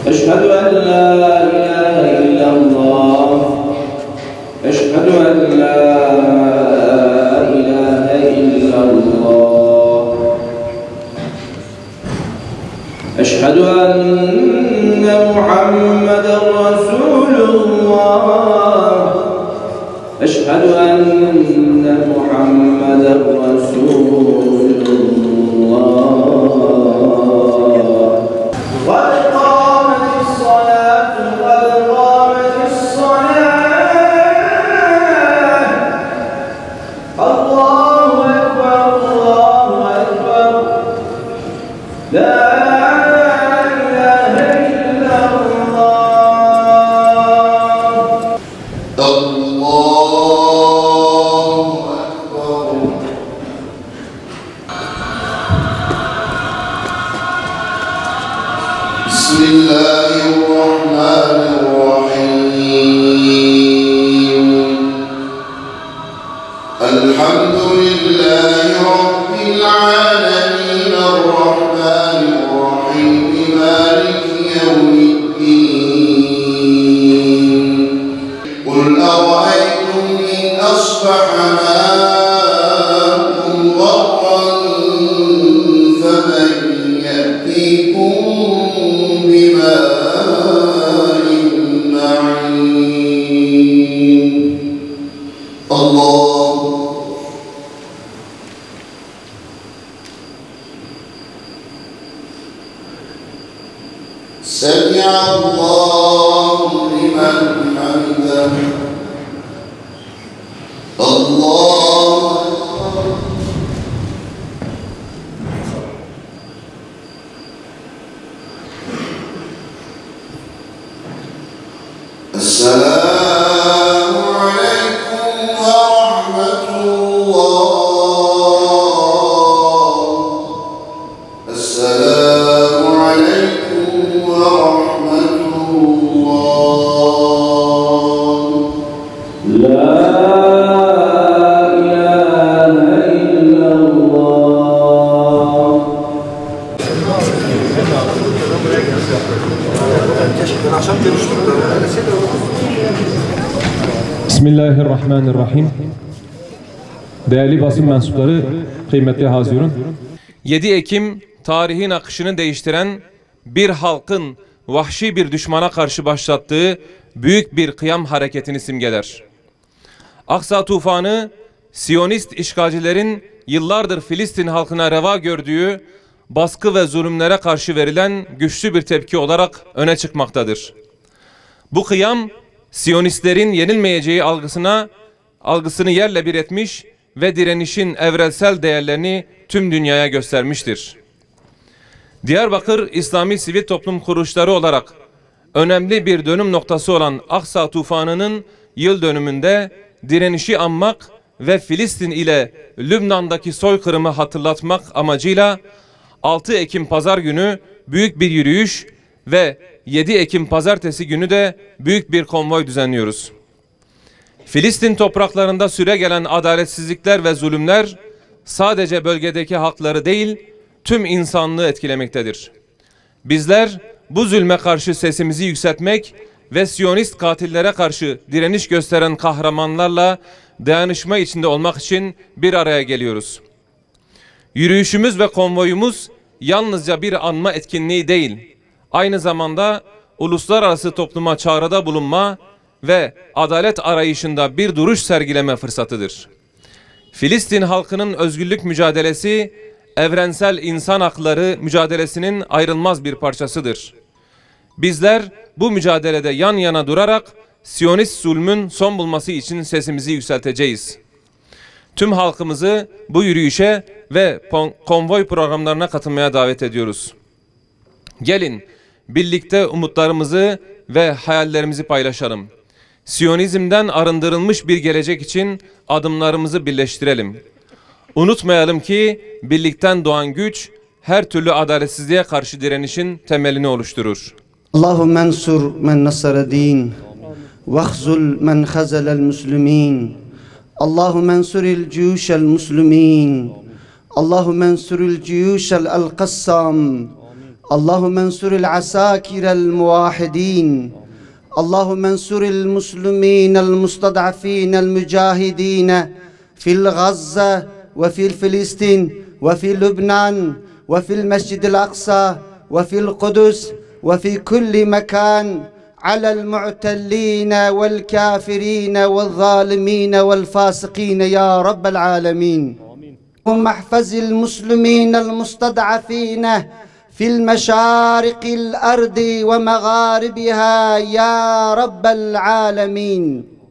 أشهد أن لا إله إلا الله أشهد أن لا إله إلا الله أشهد أن محمدا رسول الله أشهد أن محمدا رسول الله قد قامت الصلاة قد قامت الصلاة الله أكبر الله أكبر لا إله إلا الله الله أكبر بسم الله الرحمن الرحيم الحمد لله رب العالمين الرحمن الرحيم مالك يوم الدين قل أرأيتم إن أصبح ماؤكم غورا فمن يأتيكم بماء معين الله سمع الله لمن حمده الله السلام عليكم ورحمة الله السلام عليكم ورحمة الله لا إله إلا الله Bismillahirrahmanirrahim. Değerli basın mensupları, kıymetli hazirun. 7 Ekim tarihin akışını değiştiren bir halkın vahşi bir düşmana karşı başlattığı büyük bir kıyam hareketini simgeler. Aksa tufanı, Siyonist işgalcilerin yıllardır Filistin halkına reva gördüğü baskı ve zulümlere karşı verilen güçlü bir tepki olarak öne çıkmaktadır. Bu kıyam, Siyonistlerin yenilmeyeceği algısını yerle bir etmiş ve direnişin evrensel değerlerini tüm dünyaya göstermiştir. Diyarbakır İslami Sivil Toplum Kuruluşları olarak önemli bir dönüm noktası olan Aksa tufanının yıl dönümünde direnişi anmak ve Filistin ile Lübnan'daki soykırımı hatırlatmak amacıyla 6 Ekim Pazar günü büyük bir yürüyüş ve 7 Ekim Pazartesi günü de büyük bir konvoy düzenliyoruz. Filistin topraklarında süregelen adaletsizlikler ve zulümler sadece bölgedeki halkları değil, tüm insanlığı etkilemektedir. Bizler bu zulme karşı sesimizi yükseltmek ve Siyonist katillere karşı direniş gösteren kahramanlarla dayanışma içinde olmak için bir araya geliyoruz. Yürüyüşümüz ve konvoyumuz yalnızca bir anma etkinliği değil, aynı zamanda uluslararası topluma çağrıda bulunma ve adalet arayışında bir duruş sergileme fırsatıdır. Filistin halkının özgürlük mücadelesi, evrensel insan hakları mücadelesinin ayrılmaz bir parçasıdır. Bizler bu mücadelede yan yana durarak Siyonist zulmün son bulması için sesimizi yükselteceğiz. Tüm halkımızı bu yürüyüşe ve konvoy programlarına katılmaya davet ediyoruz. Gelin birlikte umutlarımızı ve hayallerimizi paylaşalım. Siyonizmden arındırılmış bir gelecek için adımlarımızı birleştirelim. Unutmayalım ki birlikten doğan güç her türlü adaletsizliğe karşı direnişin temelini oluşturur. Allahümme ensur men nasara din vahzul men khazelel muslimin. Allahümme ensuril ciyuşel muslimin. Allahümme ensuril ciyuşel al-qassam. اللهم انصر العساكر الموحدين اللهم انصر المسلمين المستضعفين المجاهدين في غزة وفي فلسطين وفي لبنان وفي المسجد الأقصى وفي القدس وفي كل مكان على المعتلين والكافرين والظالمين والفاسقين يا رب العالمين. اللهم احفظ المسلمين المستضعفين في المشارق الأرض ومغاربها يا رب العالمين.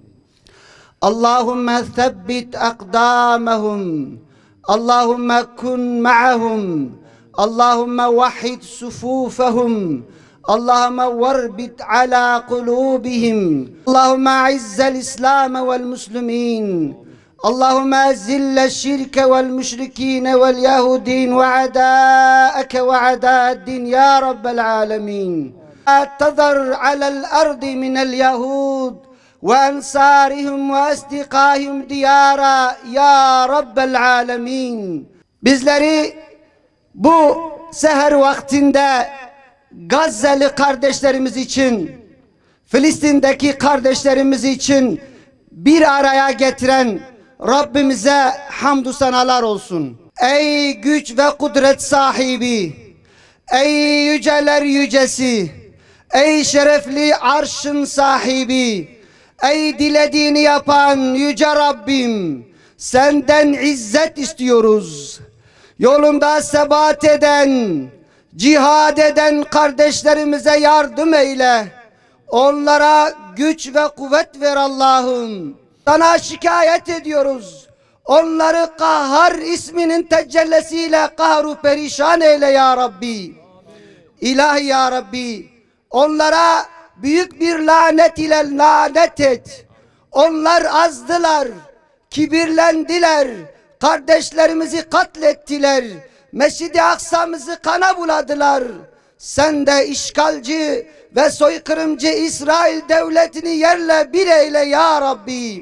اللهم ثبت أقدامهم اللهم كن معهم اللهم وحد صفوفهم اللهم واربط على قلوبهم اللهم أعز الإسلام والمسلمين اللهم أذل الشرك والمشركين واليهودين وعداءك وعداء الدين يا رب العالمين. لا تذر على الأرض من اليهود وأنصارهم وأصدقائهم diyara ya Rabbel Alemin. Bizleri bu seher vaktinde Gazze'li kardeşlerimiz için, Filistin'deki kardeşlerimiz için bir araya getiren Rabbimize hamdü senalar olsun. Ey güç ve kudret sahibi, ey yüceler yücesi, ey şerefli arşın sahibi, ey dilediğini yapan yüce Rabbim, senden izzet istiyoruz. Yolunda sebat eden, cihad eden kardeşlerimize yardım eyle. Onlara güç ve kuvvet ver Allah'ım. Sana şikayet ediyoruz. Onları Kahhar isminin tecellisiyle kahru perişan eyle ya Rabbi. İlahi ya Rabbi, onlara büyük bir lanet ile lanet et. Onlar azdılar, kibirlendiler, kardeşlerimizi katlettiler, Mescid-i Aksa'mızı kana buladılar. Sen de işgalci ve soykırımcı İsrail devletini yerle bir eyle ya Rabbi.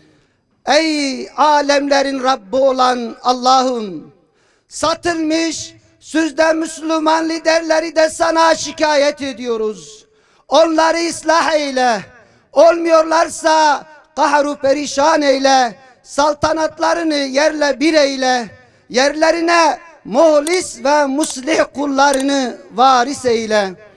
Ey alemlerin Rabbi olan Allah'ım, satılmış sözde Müslüman liderleri de sana şikayet ediyoruz. Onları ıslah eyle. Olmuyorlarsa kahru perişan eyle. Saltanatlarını yerle bir eyle. Yerlerine muhlis ve muslih kullarını varis eyle.